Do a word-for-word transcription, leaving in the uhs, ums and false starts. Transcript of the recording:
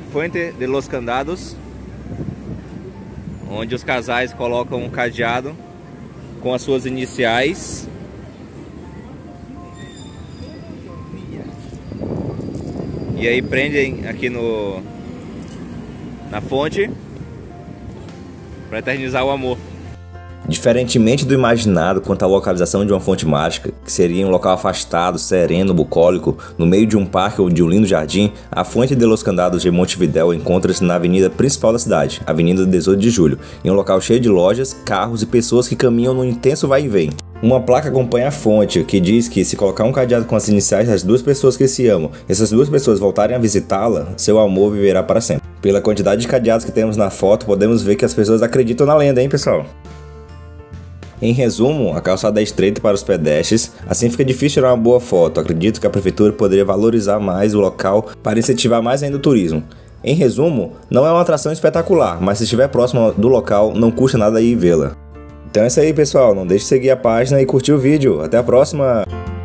Fuente de los Candados, onde os casais colocam um cadeado com as suas iniciais. E aí prendem aqui no na fonte para eternizar o amor. Diferentemente do imaginado quanto à localização de uma fonte mágica, que seria em um local afastado, sereno, bucólico, no meio de um parque ou de um lindo jardim, a Fuente de los Candados de Montevidéu encontra-se na avenida principal da cidade, Avenida dezoito de julho, em um local cheio de lojas, carros e pessoas que caminham num intenso vai e vem. Uma placa acompanha a fonte, que diz que se colocar um cadeado com as iniciais das duas pessoas que se amam, e essas duas pessoas voltarem a visitá-la, seu amor viverá para sempre. Pela quantidade de cadeados que temos na foto, podemos ver que as pessoas acreditam na lenda, hein, pessoal? Em resumo, a calçada é estreita para os pedestres, assim fica difícil tirar uma boa foto. Acredito que a prefeitura poderia valorizar mais o local para incentivar mais ainda o turismo. Em resumo, não é uma atração espetacular, mas se estiver próximo do local, não custa nada ir vê-la. Então é isso aí, pessoal, não deixe de seguir a página e curtir o vídeo. Até a próxima!